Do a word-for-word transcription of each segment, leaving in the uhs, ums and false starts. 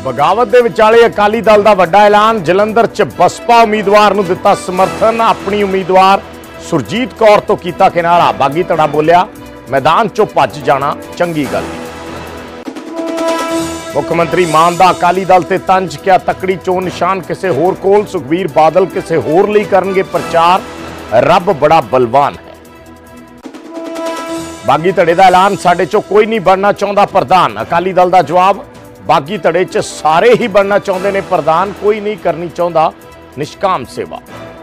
बगावत के विचाले अकाली दल का वड्डा ऐलान। जलंधर च बसपा उम्मीदवार नूं दिता समर्थन। अपनी उम्मीदवार सुरजीत कौर तो कीता किनारा। बागी धड़ा बोलिया मैदान चों भज जाना चंगी गल। मुख्यमंत्री मान दा अकाली दल ते तंज। क्या तकड़ी चोन निशान किसे होर कोल। सुखबीर बादल किसे होर लई करनगे प्रचार। रब बड़ा बलवान है। बागी धड़े का ऐलान। साडे चों कोई नहीं बनना चाहता प्रधान। अकाली दल का जवाब। बागी धड़े च सारे ही बनना चाहते ने प्रधान, कोई नहीं करनी चाहता निष्काम सेवा।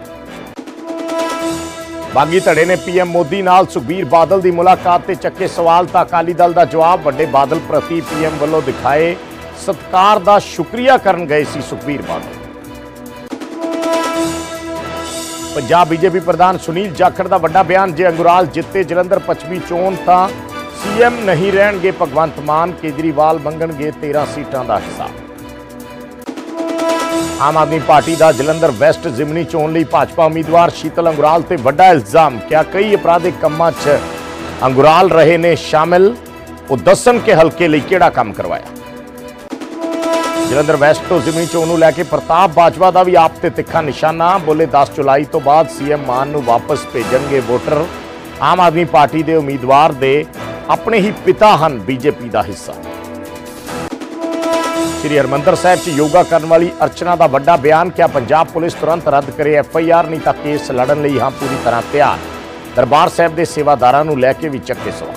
बागी धड़े ने पीएम मोदी नाल सुखबीर बादल की मुलाकात ते चक्के सवाल। तां अकाली दल का जवाब। वड्डे बादल प्रति पीएम वालों दिखाए सत्कार का शुक्रिया करन गए सी सुखबीर बादल। पंजाब बीजेपी प्रधान सुनील जाखड़ का वड्डा बयान। जे अंगुराल जिते जलंधर पश्चिमी चोन तां सीएम नहीं रहणगे भगवंत मान। केजरीवाल मंगणगे तेरह सीटां दा हिस्सा। आम आदमी पार्टी का जलंधर वैस्ट जिमनी चोन लई भाजपा उम्मीदवार शीतल अंगुराल ते वड्डा इल्जाम। क्या कई अपराधिक कामां च अंगुराल रहे ने शामिल। वो दसन के हल्के लई किहड़ा काम करवाया। जलंधर वैस्ट तो जिमनी चोन नूं लैके प्रताप बाजवा का भी आप ते तिखा निशाना। बोले दस जुलाई तो बाद सीएम मान नूं वापस भेजणगे वोटर। आम आदमी पार्टी के उम्मीदवार दे अपने ही पिता हन बीजेपी का हिस्सा। श्री हरमंदर साहिब च योगा करने वाली अर्चना का वड्डा बयान। क्या पंजाब पुलिस तुरंत रद्द करे एफ आई आर, नहीं तो केस लड़न लई हां पूरी तरह तैयार। दरबार साहिब के सेवादारां नूं लैके भी चक्के सवाल।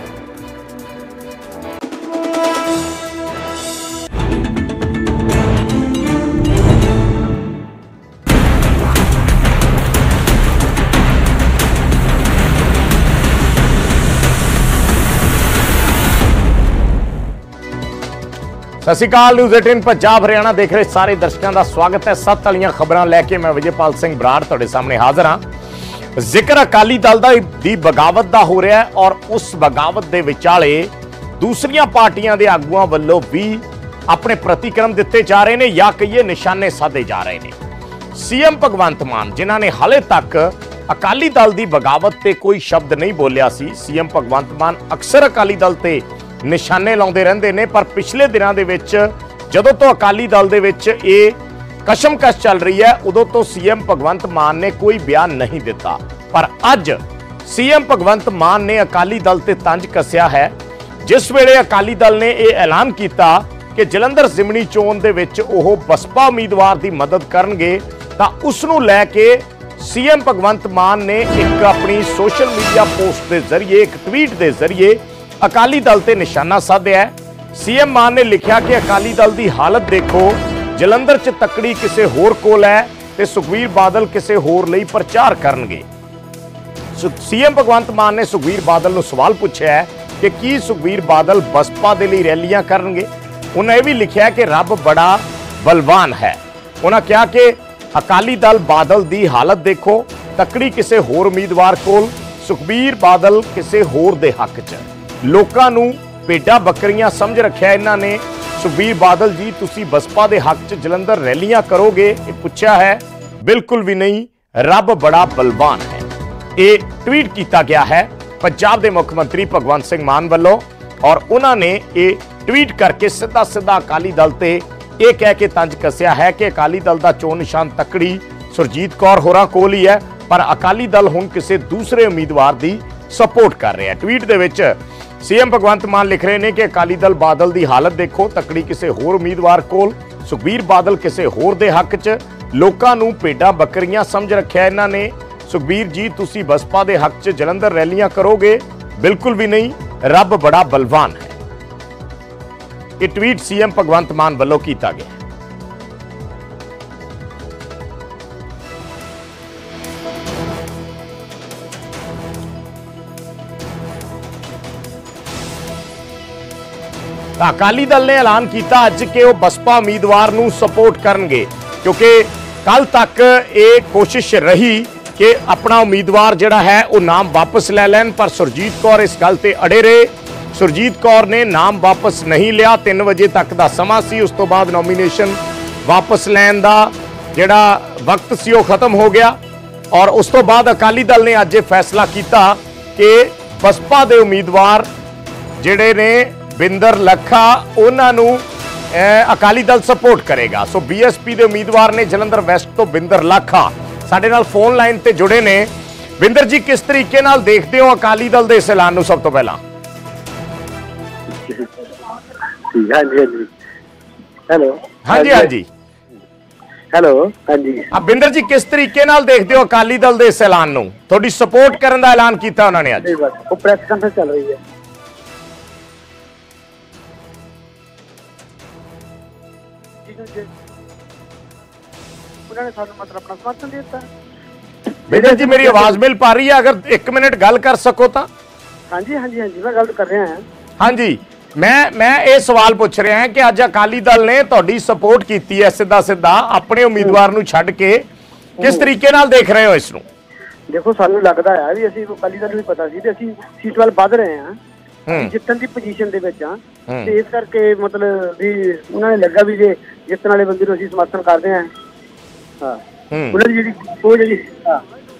सत श्री अकाल। न्यूज़ अठारह पंजाब हरियाणा देख रहे सारे दर्शकों का स्वागत है। सत्त वालियां खबरां लैके मैं विजयपाल सिंह बराड़ तुहाडे सामने हाजिर हां। जिक्र अकाली दल दी बगावत का हो रहा है और उस बगावत के विचाले दूसरियां पार्टियां के आगुआं वल्लों भी अपने प्रतिक्रम दिते जा रहे हैं या कहिए निशाने साधे जा रहे हैं। सीएम भगवंत मान जिन्हां ने हाले तक अकाली दल की बगावत ते कोई शब्द नहीं बोलिया सी। सीएम भगवंत मान अक्सर अकाली दल ते निशाने लाउंदे रहंदे ने, पर पिछले दिनों के विच जदों तो अकाली दल दे विच ये कशमकश चल रही है उदों तो सीएम भगवंत मान ने कोई बयान नहीं दिता। पर अज सीएम भगवंत मान ने अकाली दल ते तंज कसिया है। जिस वेले अकाली दल ने यह ऐलान किया कि जलंधर जिमनी चोन दे विच ओह बसपा उम्मीदवार की मदद करनगे तां उसनूं लैके सीएम भगवंत मान ने एक अपनी सोशल मीडिया पोस्ट के जरिए एक ट्वीट के जरिए अकाली दल ते निशाना साधिया है। सीएम मान ने लिखा कि अकाली दल की हालत देखो, जलंधर च तकड़ी किसे होर कोल है ते सुखबीर बादल किसे होर लई प्रचार करनगे। सीएम भगवंत मान ने सुखबीर बादल नूं सवाल पूछा है कि की सुखबीर बादल बसपा दे लई रैलियां करनगे। उन्हें यह भी लिखा कि रब बड़ा बलवान है। उन्हें कहा कि अकाली दल बादल की हालत देखो, तकड़ी किसे होर उम्मीदवार कोल, सुखबीर बादल किसे होर दे हक च। लोकां नूं भेडां बकरियां समझ रखिया इन्हां ने। सुखबीर बादल जी तुसी बसपा दे हक च जलंधर रैलियां करोगे, ये पूछा है। बिल्कुल भी नहीं, रब बड़ा बलवान है। ये ट्वीट किया गया है पंजाब के मुख्यमंत्री भगवंत सिंह मान वालों और उन्होंने ये ट्वीट करके सीधा सीधा अकाली दल ते ये कह के तंज कसिया है कि अकाली दल का चोन निशान तकड़ी सुरजीत कौर होरां कोल ही है, पर अकाली दल हुण किसी दूसरे उम्मीदवार की सपोर्ट कर रहे हैं। ट्वीट दे विच सीएम भगवंत मान लिख रहे हैं कि अकाली दल बादल की हालत देखो, तकड़ी किसी होर उम्मीदवार कोल, सुखबीर बादल किसी होर दे हक च। लोकां नूं भेडां बकरियां समझ रखिया इन्हां ने। सुखबीर जी तुसी बसपा दे हक च जलंधर रैलियां करोगे, बिल्कुल भी नहीं, रब बड़ा बलवान है। ये ट्वीट सीएम भगवंत मान वालों किया गया। अकाली दल ने ऐलान किया अज कि वह बसपा उम्मीदवार नूं सपोर्ट करनगे, क्योंकि कल तक ये कोशिश रही कि अपना उम्मीदवार जिहड़ा है वह नाम वापस ले लैन, पर सुरजीत कौर इस गल ते अड़े रहे। सुरजीत कौर ने नाम वापस नहीं लिया। तीन बजे तक का समा सी, उस तो बाद नॉमीनेशन वापस लैन का जिहड़ा वक्त सी वह खत्म हो गया और उस तो बाद अकाली दल ने अज फैसला किया कि बसपा के उम्मीदवार जिहड़े ने बिंदर लखा उन्होंने ਅਕਾਲੀ ਦਲ ਸਪੋਰਟ ਕਰੇਗਾ। ਸੋ ਬੀਐਸਪੀ ਦੇ ਉਮੀਦਵਾਰ ਨੇ ਜਲੰਧਰ ਵੈਸਟ ਤੋਂ ਬਿੰਦਰ ਲਾਖਾ ਸਾਡੇ ਨਾਲ ਫੋਨ ਲਾਈਨ ਤੇ ਜੁੜੇ ਨੇ। ਬਿੰਦਰ ਜੀ, ਕਿਸ ਤਰੀਕੇ ਨਾਲ ਦੇਖਦੇ ਹੋ ਅਕਾਲੀ ਦਲ ਦੇ ਇਸ ਐਲਾਨ ਨੂੰ? ਸਭ ਤੋਂ ਪਹਿਲਾਂ ਹਾਂਜੀ ਹਾਂਜੀ ਹੈਲੋ ਹਾਂਜੀ ਹਾਂਜੀ ਹੈਲੋ ਹਾਂਜੀ ਆ ਬਿੰਦਰ ਜੀ, ਕਿਸ ਤਰੀਕੇ ਨਾਲ ਦੇਖਦੇ ਹੋ ਅਕਾਲੀ ਦਲ ਦੇ ਇਸ ਐਲਾਨ ਨੂੰ? ਤੁਹਾਡੀ ਸਪੋਰਟ ਕਰਨ ਦਾ ਐਲਾਨ ਕੀਤਾ ਉਹਨਾਂ ਨੇ ਅੱਜ। ਉਹ ਪ੍ਰੈਸ ਕਾਨਫਰੰਸ ਚੱਲ ਰਹੀ ਹੈ। ਉਹਨਾਂ ਨੇ ਸਾਨੂੰ ਮਤਲਬ ਆਪਣਾ ਸਮਰਥਨ ਦੇ ਦਿੱਤਾ। ਬਿੰਦਰ ਜੀ, ਮੇਰੀ ਆਵਾਜ਼ ਮਿਲ ਪਾ ਰਹੀ ਹੈ? ਅਗਰ ਇੱਕ ਮਿੰਟ ਗੱਲ ਕਰ ਸਕੋ ਤਾਂ। ਹਾਂਜੀ ਹਾਂਜੀ ਹਾਂਜੀ ਮੈਂ ਗੱਲ ਕਰ ਰਿਹਾ ਹਾਂ। ਹਾਂਜੀ, ਮੈਂ ਮੈਂ ਇਹ ਸਵਾਲ ਪੁੱਛ ਰਿਹਾ ਹਾਂ ਕਿ ਅੱਜ ਅਕਾਲੀ ਦਲ ਨੇ ਤੁਹਾਡੀ ਸਪੋਰਟ ਕੀਤੀ ਹੈ ਸਿੱਧਾ ਸਿੱਧਾ ਆਪਣੇ ਉਮੀਦਵਾਰ ਨੂੰ ਛੱਡ ਕੇ, ਕਿਸ ਤਰੀਕੇ ਨਾਲ ਦੇਖ ਰਹੇ ਹੋ ਇਸ ਨੂੰ? ਦੇਖੋ, ਸਾਨੂੰ ਲੱਗਦਾ ਹੈ ਵੀ ਅਸੀਂ ਅਕਾਲੀ ਦਲ ਨੂੰ ਵੀ ਪਤਾ ਸੀ ਤੇ ਅਸੀਂ ਸੀਟ ਵੱਲ ਵੱਧ ਰਹੇ ਹਾਂ, ਜਿੱਤਣ ਦੀ ਪੋਜੀਸ਼ਨ ਦੇ ਵਿੱਚ ਆ, ਤੇ ਇਸ ਕਰਕੇ ਮਤਲਬ ਵੀ ਉਹਨਾਂ ਨੇ ਲੱਗਾ ਵੀ ਜੇ ਜਿੱਤਣ ਵਾਲੇ ਬੰਦੇ ਨੂੰ ਅਸੀਂ ਸਮਰਥਨ ਕਰਦੇ ਹਾਂ। ਹਾਂ, ਉਹਨਾਂ ਦੀ ਜਿਹੜੀ ਉਹ ਜਿਹੜੀ ਹਾਂ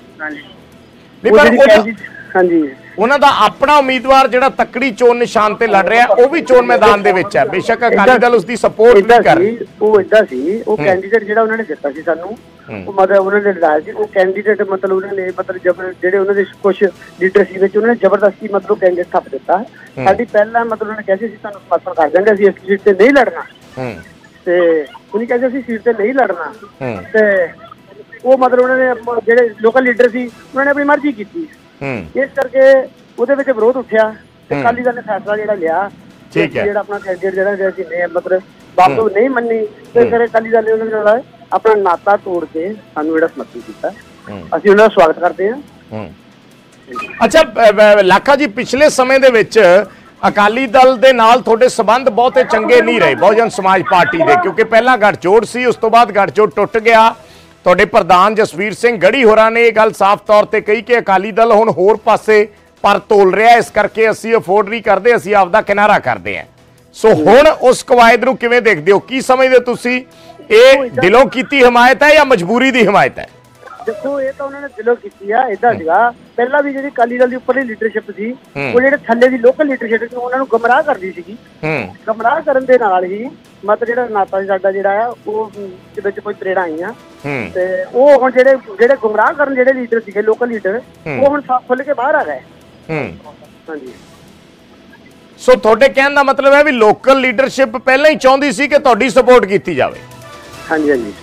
ਹਾਂਜੀ ਹਾਂਜੀ ਉਹਨਾਂ ਦਾ ਆਪਣਾ ਉਮੀਦਵਾਰ ਜਿਹੜਾ ਤਕੜੀ ਚੋਣ ਨਿਸ਼ਾਨ ਤੇ ਲੜ ਰਿਹਾ ਉਹ ਵੀ ਚੋਣ ਮੈਦਾਨ ਦੇ ਵਿੱਚ ਹੈ। ਬੇਸ਼ੱਕ ਅਕਾਲੀ ਦਲ ਉਸ ਦੀ ਸਪੋਰਟ ਨਹੀਂ ਕਰ ਰਹੀ। ਉਹ ਏਦਾਂ ਸੀ, ਉਹ ਕੈਂਡੀਡੇਟ ਜਿਹੜਾ ਉਹਨਾਂ ਨੇ ਦਿੱਤਾ ਸੀ ਸਾਨੂੰ, ਉਹ ਮਤਲਬ ਉਹਨਾਂ ਨੇ ਲੜਾਇਆ ਸੀ। ਉਹ ਕੈਂਡੀਡੇਟ ਮਤਲਬ ਉਹਨਾਂ ਨੇ ਮਤਲਬ ਜਬਰ ਜਿਹੜੇ ਉਹਨਾਂ ਦੇ ਕੁਝ ਲੀਡਰ ਸੀ ਵਿੱਚ ਉਹਨਾਂ ਨੇ ਜ਼ਬਰਦਸਤੀ ਮਤਲਬ ਕੈਂਡੀਡੇਟ ਥੱਪ ਦਿੱਤਾ। ਸਾਡੀ ਪਹਿਲਾਂ ਮਤਲਬ ਉਹਨਾਂ ਨੇ ਕਿਹਾ ਸੀ ਅਸੀਂ ਤੁਹਾਨੂੰ ਸਮਰਥਨ ਕਰ ਦਾਂਗੇ, ਅਸੀਂ ਇਸ ਸੀਟ ਤੇ ਨਹੀਂ ਲੜਨਾ, ਤੇ ਉਹਨੇ ਕਹਿੰਦੇ ਅਸੀਂ ਸੀਟ ਤੇ ਨਹੀਂ ਲੜਨਾ। ਤੇ ਉਹ ਮਤਲਬ ਉਹਨਾਂ ਨੇ ਜਿਹੜੇ ਲੋਕਲ ਲੀਡਰ ਸੀ ਉਹਨਾਂ ਨੇ ਆਪਣੀ ਮਰਜ਼ੀ ਕੀਤੀ, ਇਸ ਕਰਕੇ ਉਹਦੇ ਵਿੱਚ ਵਿਰੋਧ ਉੱਠਿਆ ਤੇ ਅਕਾਲੀ ਦਲ ਨੇ ਫੈਸਲਾ ਜਿਹੜਾ ਲਿਆ ਜਿਹੜਾ ਆਪਣਾ ਕੈਂਡੀਡੇਟ ਜਿਹੜਾ ਅਸੀਂ ਮਤਲਬ ਬਾਪੂ ਨਹੀਂ ਮੰਨੀ, ਤੇ ਫਿਰ ਅਕਾਲੀ ਦਲ ਨੇ ਉਹਨਾਂ ਨਾਲ ਆਪਣਾ ਨਾਤਾ ਤੋੜ ਕੇ ਸਾਨੂੰ ਜਿਹੜਾ ਸਮਰਥਨ ਕੀਤਾ। ਅਸੀਂ ਉਹਨਾਂ ਦਾ ਸਵਾਗਤ ਕਰਦੇ ਹਾਂ। ਅੱਛਾ ਲਾਖਾ ਜੀ, ਪਿਛਲੇ ਸਮੇਂ ਦੇ ਵਿੱਚ ਅਕਾਲੀ ਦਲ ਦੇ ਨਾਲ ਤੁਹਾਡੇ ਸਬੰਧ ਬਹੁਤੇ ਚੰਗੇ ਨਹੀਂ ਰਹੇ ਬਹੁਜਨ ਸਮਾਜ ਪਾਰਟੀ ਦੇ, ਕਿਉਂਕਿ ਪਹਿਲਾਂ ਗੱਠਜੋੜ ਸੀ, ਉਸ ਤੋਂ ਬਾਅਦ ਗੱਠਜੋੜ ਟੁੱਟ ਗਿਆ। ਤੁਹਾਡੇ ਪ੍ਰਧਾਨ ਜਸਵੀਰ ਸਿੰਘ ਗੜੀ ਹੋਰਾਂ ਨੇ ਇਹ ਗੱਲ ਸਾਫ਼ ਤੌਰ ਤੇ ਕਹੀ ਕਿ ਅਕਾਲੀ ਦਲ ਹੁਣ ਹੋਰ ਪਾਸੇ ਪਰ ਤੋਲ ਰਿਹਾ, ਇਸ ਕਰਕੇ ਅਸੀਂ ਅਫੋਰਡ ਨਹੀਂ ਕਰਦੇ, ਅਸੀਂ ਆਪਦਾ ਕਿਨਾਰਾ ਕਰਦੇ ਹਾਂ। ਸੋ ਹੁਣ ਉਸ ਕਵਾਇਦ ਨੂੰ ਕਿਵੇਂ ਦੇਖਦੇ ਹੋ? ਕੀ ਸਮਝਦੇ ਤੁਸੀਂ, ਇਹ ਦਿਲੋਂ ਕੀਤੀ ਹਮਾਇਤ ਹੈ ਜਾਂ ਮਜਬੂਰੀ ਦੀ ਹਮਾਇਤ ਹੈ? ਦੇਖੋ, ਇਹ ਤਾਂ ਉਹਨਾਂ ਨੇ ਦਿਲੋਂ ਕੀਤੀ ਆ। ਏਦਾਂ ਸੀਗਾ ਪਹਿਲਾਂ ਵੀ ਜਿਹੜੀ ਅਕਾਲੀ ਦਲ ਦੀ ਉੱਪਰਲੀ ਲੀਡਰਸ਼ਿਪ ਸੀ, ਉਹ ਜਿਹੜੇ ਥੱਲੇ ਦੀ ਲੋਕਲ ਲੀਡਰਸ਼ਿਪ ਸੀ ਉਹਨਾਂ ਨੂੰ ਗੁੰਮਰਾਹ ਕਰਦੀ ਸੀਗੀ। ਗੁੰਮਰਾਹ ਕਰਨ ਦੇ ਨਾਲ ਹੀ ਮਤਲਬ ਜਿਹੜਾ ਨਾਤਾ ਸਾਡਾ ਜਿਹੜਾ ਆ ਉਹ ਵਿੱਚ ਕੋਈ ਤਰੇੜਾਂ ਆਈਆਂ, ਤੇ ਉਹ ਹੁਣ ਜਿਹੜੇ ਜਿਹੜੇ ਗੁੰਮਰਾਹ ਕਰਨ ਜਿਹੜੇ ਲੀਡਰ ਸੀਗੇ ਲੋਕਲ ਲੀਡਰ, ਉਹ ਹੁਣ ਸਾਫ਼ ਖੁੱਲ ਕੇ ਬਾਹਰ ਆ ਗਏ। ਹਾਂਜੀ, ਸੋ ਤੁਹਾਡੇ ਕਹਿਣ ਦਾ ਮਤਲਬ ਹੈ ਵੀ ਲੋਕਲ ਲੀਡਰਸ਼ਿਪ ਪਹਿਲਾਂ ਹੀ ਚਾਹੁੰਦੀ ਸੀ ਕਿ ਤੁਹਾਡੀ ਸਪੋਰਟ ਕੀਤੀ ਜਾਵੇ। ਹਾਂਜੀ ਹਾਂਜੀ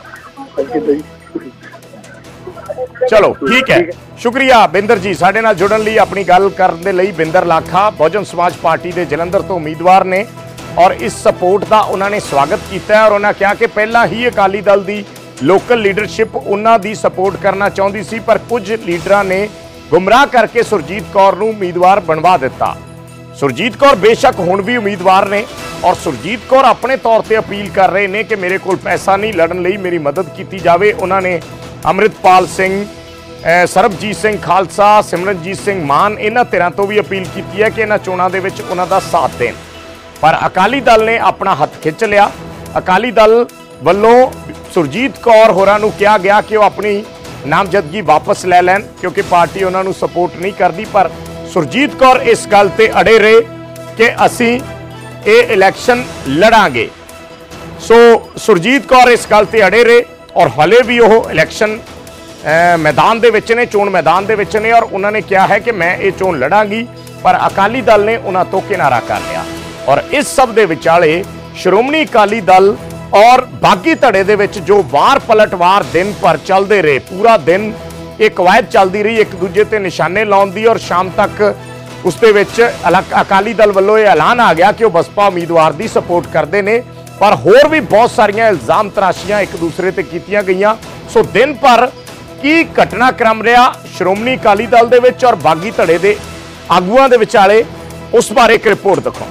ਚਲੋ ਠੀਕ ਹੈ, ਸ਼ੁਕਰੀਆ ਬਿੰਦਰ ਜੀ ਸਾਡੇ ਨਾਲ ਜੁੜਨ ਲਈ, ਆਪਣੀ ਗੱਲ ਕਰਨ ਦੇ ਲਈ। ਬਿੰਦਰ ਲਾਖਾ ਬਹੁਜਨ ਸਮਾਜ ਪਾਰਟੀ ਦੇ ਜਲੰਧਰ ਤੋਂ ਉਮੀਦਵਾਰ ਨੇ ਔਰ ਇਸ ਸਪੋਰਟ ਦਾ ਉਹਨਾਂ ਨੇ ਸਵਾਗਤ ਕੀਤਾ ਔਰ ਉਹਨਾਂ ਕਿਹਾ ਕਿ ਪਹਿਲਾਂ ਹੀ ਅਕਾਲੀ ਦਲ ਦੀ ਲੋਕਲ ਲੀਡਰਸ਼ਿਪ ਉਹਨਾਂ ਦੀ ਸਪੋਰਟ ਕਰਨਾ ਚਾਹੁੰਦੀ ਸੀ, ਪਰ ਕੁਝ ਲੀਡਰਾਂ ਨੇ ਗੁੰਮਰਾਹ ਕਰਕੇ ਸੁਰਜੀਤ ਕੌਰ ਨੂੰ ਉਮੀਦਵਾਰ ਬਣਵਾ ਦਿੱਤਾ। ਸੁਰਜੀਤ ਕੌਰ ਬੇਸ਼ੱਕ ਹੁਣ ਵੀ ਉਮੀਦਵਾਰ ਨੇ ਔਰ ਸੁਰਜੀਤ ਕੌਰ ਆਪਣੇ ਤੌਰ ਤੇ ਅਪੀਲ ਕਰ ਰਹੇ ਨੇ ਕਿ ਮੇਰੇ ਕੋਲ ਪੈਸਾ ਨਹੀਂ, ਲੜਨ ਲਈ ਮੇਰੀ ਮਦਦ ਕੀਤੀ ਜਾਵੇ। ਉਹਨਾਂ ਨੇ ਅੰਮ੍ਰਿਤਪਾਲ ਸਿੰਘ, ਸਰਬਜੀਤ ਸਿੰਘ ਖਾਲਸਾ, ਸਿਮਰਨਜੀਤ ਸਿੰਘ ਮਾਨ ਇਹਨਾਂ ਧਿਰਾਂ ਤੋਂ ਵੀ ਅਪੀਲ ਕੀਤੀ ਹੈ ਕਿ ਇਹਨਾਂ ਚੋਣਾਂ ਦੇ ਵਿੱਚ ਉਹਨਾਂ ਦਾ ਸਾਥ ਦੇਣ, ਪਰ ਅਕਾਲੀ ਦਲ ਨੇ ਆਪਣਾ ਹੱਥ ਖਿੱਚ ਲਿਆ। ਅਕਾਲੀ ਦਲ ਵੱਲੋਂ ਸੁਰਜੀਤ ਕੌਰ ਹੋਰਾਂ ਨੂੰ ਕਿਹਾ ਗਿਆ ਕਿ ਉਹ ਆਪਣੀ ਨਾਮਜ਼ਦਗੀ ਵਾਪਸ ਲੈ ਲੈਣ ਕਿਉਂਕਿ ਪਾਰਟੀ ਉਹਨਾਂ ਨੂੰ ਸਪੋਰਟ ਨਹੀਂ ਕਰਦੀ, ਪਰ ਸੁਰਜੀਤ ਕੌਰ ਇਸ ਗੱਲ ਤੇ ਅੜੇ ਰਹੇ ਕਿ ਅਸੀਂ ਇਹ ਇਲੈਕਸ਼ਨ ਲੜਾਂਗੇ। ਸੋ ਸੁਰਜੀਤ ਕੌਰ ਇਸ ਗੱਲ ਤੇ ਅੜੇ ਰਹੇ ਔਰ ਹਲੇ ਵੀ ਉਹ ਇਲੈਕਸ਼ਨ ਮੈਦਾਨ ਦੇ ਵਿੱਚ ਨੇ, ਚੋਣ ਮੈਦਾਨ ਦੇ ਵਿੱਚ ਨੇ ਔਰ ਉਹਨਾਂ ਨੇ ਕਿਹਾ ਹੈ ਕਿ ਮੈਂ ਇਹ ਚੋਣ ਲੜਾਂਗੀ, ਪਰ ਅਕਾਲੀ ਦਲ ਨੇ ਉਹਨਾਂ ਤੋਂ ਕਿਨਾਰਾ ਕਰ ਲਿਆ। ਔਰ ਇਸ ਸਭ ਦੇ ਵਿਚਾਲੇ ਸ਼੍ਰੋਮਣੀ ਅਕਾਲੀ ਦਲ ਔਰ ਬਾਗੀ ਧੜੇ ਦੇ ਵਿੱਚ ਜੋ ਵਾਰ ਪਲਟਵਾਰ ਦਿਨ ਭਰ ਚੱਲਦੇ ਰਹੇ, ਪੂਰਾ ਦਿਨ ਇਹ ਕਵਾਇਦ ਚੱਲਦੀ ਰਹੀ ਇੱਕ ਦੂਜੇ ਤੇ ਨਿਸ਼ਾਨੇ ਲਾਉਣ ਦੀ, ਔਰ ਸ਼ਾਮ ਤੱਕ ਉਸ ਦੇ ਵਿੱਚ ਅਕਾਲੀ ਦਲ ਵੱਲੋਂ ਇਹ ਐਲਾਨ ਆ ਗਿਆ ਕਿ ਉਹ ਬਸਪਾ ਉਮੀਦਵਾਰ ਦੀ ਸਪੋਰਟ ਕਰਦੇ ਨੇ, ਪਰ ਹੋਰ ਵੀ ਬਹੁਤ ਸਾਰੀਆਂ ਇਲਜ਼ਾਮ ਤਰਾਸ਼ੀਆਂ ਇੱਕ ਦੂਸਰੇ ਤੇ ਕੀਤੀਆਂ ਗਈਆਂ। ਸੋ ਦਿਨ ਭਰ ਕੀ ਘਟਨਾਕ੍ਰਮ ਰਿਹਾ ਸ਼੍ਰੋਮਣੀ ਅਕਾਲੀ ਦਲ ਦੇ ਵਿੱਚ ਔਰ ਬਾਗੀ ਧੜੇ ਦੇ ਆਗੂਆਂ ਦੇ ਵਿਚਾਲੇ, ਉਸ ਬਾਰੇ ਇੱਕ ਰਿਪੋਰਟ ਦਿਖਾਓ।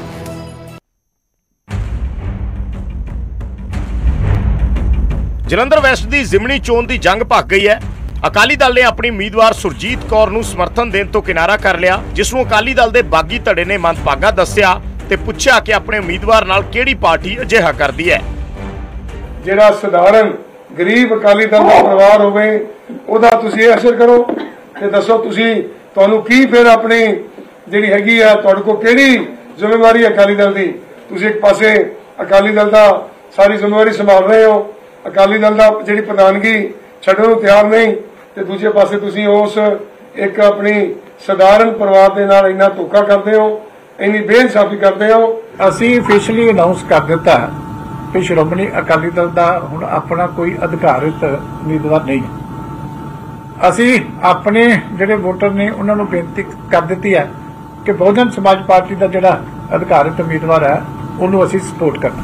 ਜਲੰਧਰ ਵੈਸਟ ਦੀ ਜ਼ਿਮਨੀ ਚੋਣ ਦੀ ਜੰਗ ਭੱਗ ਗਈ ਹੈ। ਅਕਾਲੀ ਦਲ ਨੇ ਆਪਣੀ ਉਮੀਦਵਾਰ ਸੁਰਜੀਤ ਕੌਰ ਨੂੰ ਸਮਰਥਨ ਦੇਣ ਤੋਂ ਕਿਨਾਰਾ ਕਰ ਲਿਆ, ਜਿਸ ਨੂੰ ਅਕਾਲੀ ਦਲ ਦੇ ਬਾਗੀ ਧੜੇ ਨੇ ਮੰਦਭਾਗਾ ਦੱਸਿਆ ਤੇ ਪੁੱਛਿਆ ਕਿ ਆਪਣੇ ਉਮੀਦਵਾਰ ਨਾਲ ਕਿਹੜੀ ਪਾਰਟੀ ਅਜਿਹਾ ਕਰਦੀ ਹੈ। ਜਿਹੜਾ ਸਧਾਰਨ ਗਰੀਬ ਅਕਾਲੀ ਦਲ ਦਾ ਪਰਿਵਾਰ ਹੋਵੇ ਉਹਦਾ ਤੁਸੀਂ ਇਹ ਅਸਰ ਕਰੋ ਤੇ ਦੱਸੋ ਤੁਸੀਂ ਤੁਹਾਨੂੰ ਕੀ ਫਿਰ ਆਪਣੀ ਜਿਹੜੀ ਹੈਗੀ ਆ ਤੁਹਾਡੇ ਕੋਲ ਕਿਹੜੀ ਜ਼ਿੰਮੇਵਾਰੀ ਹੈ ਅਕਾਲੀ ਦਲ ਦੀ। ਤੁਸੀਂ ਇੱਕ ਪਾਸੇ ਅਕਾਲੀ ਦਲ ਦਾ ਸਾਰੀ ਜ਼ਿੰਮੇਵਾਰੀ ਸੰਭਾਲ ਰਹੇ ਹੋ। ਅਕਾਲੀ ਦਲ ਦਾ ਜਿਹੜੀ ਪ੍ਰਧਾਨਗੀ ਛੱਡਣ ਨੂੰ ਤਿਆਰ ਨਹੀਂ ਤੇ ਦੂਜੇ ਪਾਸੇ ਤੁਸੀਂ ਉਸ ਇੱਕ ਆਪਣੀ ਸਧਾਰਨ ਪਰਿਵਾਰ ਦੇ ਨਾਲ ਇੰਨਾ ਧੋਖਾ ਕਰਦੇ ਹੋ, ਇੰਨੀ ਬੇਇਨਸਾਫੀ ਕਰਦੇ ਹੋ। ਅਸੀਂ ਅਫੀਸ਼ੀਅਲੀ ਅਨਾਉਂਸ ਕਰ ਦਿੱਤਾ ਕਿ ਸ਼੍ਰੋਮਣੀ ਅਕਾਲੀ ਦਲ ਦਾ ਹੁਣ ਆਪਣਾ ਕੋਈ ਅਧਿਕਾਰਿਤ ਉਮੀਦਵਾਰ ਨਹੀਂ ਹੈ। ਅਸੀਂ ਆਪਣੇ ਜਿਹੜੇ ਵੋਟਰ ਨੇ ਉਹਨਾਂ ਨੂੰ ਬੇਨਤੀ ਕਰ ਦਿੱਤੀ ਹੈ ਕਿ ਬਹੁਜਨ ਸਮਾਜ ਪਾਰਟੀ ਦਾ ਜਿਹੜਾ ਅਧਿਕਾਰਿਤ ਉਮੀਦਵਾਰ ਹੈ ਉਹਨੂੰ ਅਸੀਂ ਸਪੋਰਟ ਕਰਨਾ।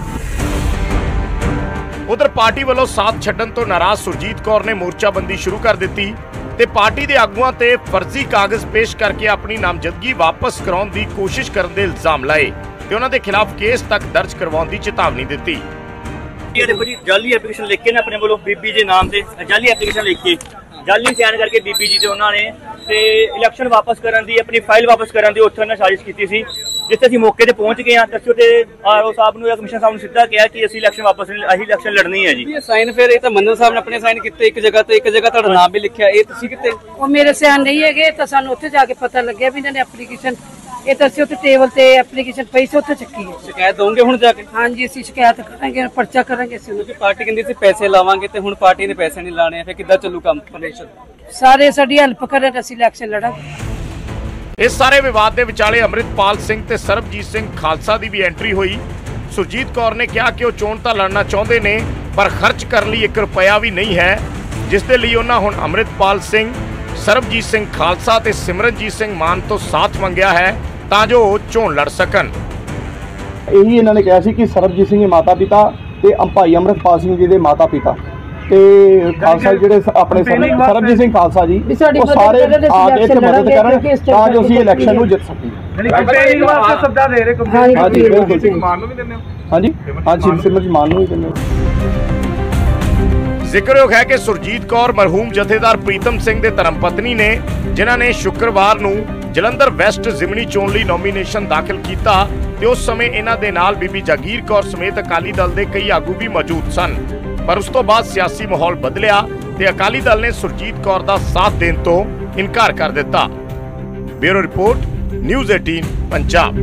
ਉਧਰ ਪਾਰਟੀ ਵੱਲੋਂ ਸਾਥ ਛੱਡਣ ਤੋਂ ਨਾਰਾਜ਼ ਸੁਰਜੀਤ ਕੌਰ ਨੇ ਮੋਰਚਾਬੰਦੀ ਸ਼ੁਰੂ ਕਰ ਦਿੱਤੀ ਤੇ ਪਾਰਟੀ ਦੇ ਆਗੂਆਂ ਤੇ ਫਰਜ਼ੀ ਕਾਗਜ਼ ਪੇਸ਼ ਕਰਕੇ ਆਪਣੀ ਨਾਮਜ਼ਦਗੀ ਵਾਪਸ ਕਰਾਉਣ ਦੀ ਕੋਸ਼ਿਸ਼ ਕਰਨ ਦੇ ਇਲਜ਼ਾਮ ਲਾਏ ਤੇ ਉਹਨਾਂ ਦੇ ਖਿਲਾਫ ਕੇਸ ਤੱਕ ਦਰਜ ਕਰਵਾਉਣ ਦੀ ਚੇਤਾਵਨੀ ਦਿੱਤੀ। ਇਹ ਦੇਖੋ ਜੀ, ਜਾਲੀ ਐਪਲੀਕੇਸ਼ਨ ਲਿਖ ਕੇ ਨਾ ਆਪਣੇ ਵੱਲੋਂ ਬੀਬੀ ਦੇ ਨਾਮ ਤੇ ਜਾਲੀ ਐਪਲੀਕੇਸ਼ਨ ਲਿਖ ਕੇ ਜਾਲੀ ਸਾਈਨ ਕਰਕੇ ਬੀਬੀ ਜੀ ਤੇ ਉਹਨਾਂ ਨੇ ਤੇ ਇਲੈਕਸ਼ਨ ਵਾਪਸ ਕਰਨ ਦੀ ਆਪਣੀ ਫਾਈਲ ਵਾਪਸ ਕਰਨ ਦੀ ਉੱਥੇ ਉਹਨਾਂ ਸਾਜ਼ਿਸ਼ ਕੀਤੀ ਸੀ, ਜਿੱਥੇ ਅਸੀਂ ਮੌਕੇ ਤੇ ਪਹੁੰਚ ਗਏ ਹਾਂ। ਦੱਸਿਓ ਤੇ ਆਰਓ ਸਾਹਿਬ ਨੂੰ ਜਾਂ ਕਮਿਸ਼ਨ ਸਾਹਿਬ ਨੂੰ ਸਿੱਧਾ ਕਿਹਾ ਕਿ ਅਸੀਂ ਇਲੈਕਸ਼ਨ ਵਾਪਸ ਅਸੀਂ ਇਲੈਕਸ਼ਨ ਲੜਨੀ ਹੈ ਜੀ। ਇਹ ਸਾਈਨ ਫਿਰ ਇਹ ਤਾਂ ਮੰਨਣ ਸਾਹਿਬ ਨੇ ਆਪਣੇ ਸਾਈਨ ਕੀਤੇ ਇੱਕ ਜਗ੍ਹਾ ਤੇ, ਇੱਕ ਜਗ੍ਹਾ ਤੁਹਾਡਾ ਨਾਮ ਵੀ ਲਿਖਿਆ, ਇਹ ਤੁਸੀਂ ਕਿਤੇ? ਉਹ ਮੇਰੇ ਸਾਈਨ ਨਹੀਂ ਹੈਗੇ, ਤਾਂ ਸਾਨੂੰ ਉੱਥੇ ਜਾ ਕੇ ਪਤਾ ਲੱਗਿਆ ਵੀ ਇਹਨਾਂ ਨੇ ਐਪਲੀਕੇਸ਼ਨ ਇਹ ਤਾਂ ਅਸੀਂ ਉੱਥੇ ਟੇਬਲ ਤੇ ਐਪਲੀਕੇਸ਼ਨ ਪਈ ਸੀ ਉੱਥੇ ਚੱਕੀ ਹੈ। ਸ਼ਿਕਾਇਤ ਦੋਗੇ ਹੁਣ ਜਾ ਕੇ? ਹਾਂਜੀ ਅਸੀਂ ਸ਼ਿਕਾਇਤ ਕਰਾਂਗੇ, ਪਰਚਾ ਕਰਾਂਗੇ ਅਸੀਂ ਉਹਨਾਂ। ਪਾਰਟੀ ਕਹਿੰਦੀ ਸੀ ਪੈਸੇ ਲਾਵਾਂਗੇ ਤੇ ਹੁਣ ਪਾਰਟੀ ਨੇ ਪੈਸੇ ਨਹੀਂ ਲਾਣੇ, ਫਿਰ ਕਿੱਦਾਂ ਚੱਲੂ ਕੰਮ? ਸਾਰੇ ਸਾਡੀ ਹੈਲਪ ਕਰਨ, ਅਸੀਂ ਇਲੈਕਸ਼ਨ ਲੜਾਂਗੇ। ਇਸ ਸਾਰੇ ਵਿਵਾਦ ਦੇ ਵਿਚਾਲੇ ਅੰਮ੍ਰਿਤਪਾਲ ਸਿੰਘ ਤੇ ਸਰਬਜੀਤ ਸਿੰਘ ਖਾਲਸਾ ਦੀ ਵੀ ਐਂਟਰੀ ਹੋਈ। ਸੁਰਜੀਤ ਕੌਰ ਨੇ ਕਿਹਾ ਕਿ ਉਹ ਚੋਣ ਤਾਂ ਲੜਨਾ ਚਾਹੁੰਦੇ ਨੇ ਪਰ ਖਰਚ ਕਰਨ ਲਈ ਇੱਕ ਰੁਪਇਆ ਵੀ ਨਹੀਂ ਹੈ, ਜਿਸ ਦੇ ਲਈ ਉਹਨਾਂ ਹੁਣ ਅੰਮ੍ਰਿਤਪਾਲ ਸਿੰਘ, ਸਰਬਜੀਤ ਸਿੰਘ ਖਾਲਸਾ ਤੇ ਸਿਮਰਨਜੀਤ ਸਿੰਘ ਮਾਨ ਤੋਂ ਸਾਥ ਮੰਗਿਆ ਹੈ ਤਾਂ ਜੋ ਉਹ ਚੋਣ ਲੜ ਸਕਣ। ਇਹੀ ਇਹਨਾਂ ਨੇ ਕਿਹਾ ਸੀ ਕਿ ਸਰਬਜੀਤ ਸਿੰਘ ਦੇ ਮਾਤਾ ਪਿਤਾ ਤੇ ਭਾਈ ਅੰਮ੍ਰਿਤਪਾਲ ਸਿੰਘ ਜੀ ਦੇ ਮਾਤਾ ਪਿਤਾ ਤੇ ਖਾਲਸਾ ਜਿਹੜੇ ਆਪਣੇ ਸਰਬਜੀਤ ਸਿੰਘ ਖਾਲਸਾ ਜੀ ਉਹ ਸਾਰੇ ਆ ਕੇ ਇੱਥੇ ਮਦਦ ਕਰਨ ਤਾਂ ਜੋ ਅਸੀਂ ਇਲੈਕਸ਼ਨ ਨੂੰ ਜਿੱਤ ਸਕੀਏ। ਹਾਂਜੀ ਬਿਲਕੁਲ। ਹਾਂਜੀ ਹਾਂਜੀ ਸਿਮਰਜੀਤ ਮਾਨ ਨੂੰ ਵੀ ਦਿੰਦੇ। ਜ਼ਿਕਰਯੋਗ ਹੈ ਕਿ ਸੁਰਜੀਤ ਕੌਰ ਮਰਹੂਮ ਜਥੇਦਾਰ ਪ੍ਰੀਤਮ ਸਿੰਘ ਦੇ ਧਰਮ ਪਤਨੀ ਨੇ, ਜਿਨ੍ਹਾਂ ਨੇ ਸ਼ੁੱਕਰਵਾਰ ਨੂੰ ਜਲੰਧਰ ਵੈਸਟ ਜ਼ਿਮਨੀ ਚੋਣ ਲਈ ਨੋਮੀਨੇਸ਼ਨ ਦਾਖਲ ਕੀਤਾ ਤੇ ਉਸ ਸਮੇਂ ਇਹਨਾਂ ਦੇ ਨਾਲ ਬੀਬੀ ਜਾਗੀਰ ਕੌਰ ਸਮੇਤ ਅਕਾਲੀ ਦਲ ਦੇ ਕਈ ਆਗੂ ਵੀ ਮੌਜੂਦ ਸਨ। ਪਰ ਉਸ ਤੋਂ ਬਾਅਦ ਸਿਆਸੀ ਮਾਹੌਲ ਬਦਲਿਆ ਤੇ ਅਕਾਲੀ ਦਲ ਨੇ ਸੁਰਜੀਤ ਕੌਰ ਦਾ ਸਾਥ ਦੇਣ ਤੋਂ ਇਨਕਾਰ ਕਰ ਦਿੱਤਾ। ਬਿਊਰੋ ਰਿਪੋਰਟ, ਨਿਊਜ਼ ਅਠਾਰਾਂ ਪੰਜਾਬ।